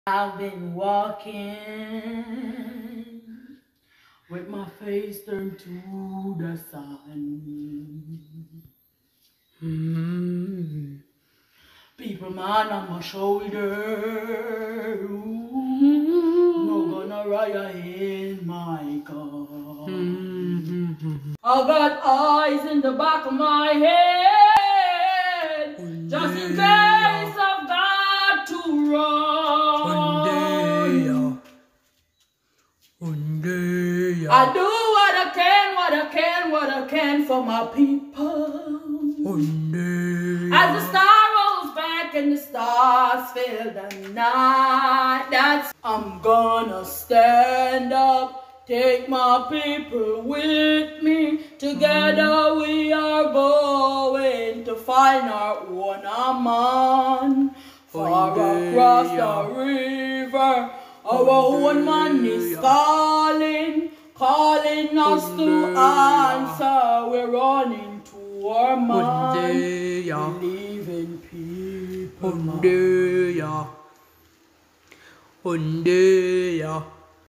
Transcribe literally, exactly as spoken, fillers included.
I've been walking with my face turned to the sun. Mm. People man on my shoulder, ooh, no gonna riot in my car. Mm-hmm. I got eyes in the back of my head, Hundeya. Just in case I've got to run. Hundeya. Hundeya. I do what I can, what I can, what I can for my people. Hundeya. As the star rolls back and the stars fill the night, that's I'm gonna stand up, take my people with me. Together we are going to find our own man. Far across the river, our own man is calling, calling us to answer. We're running to our man, believe in people. Hundeya, Hundeya.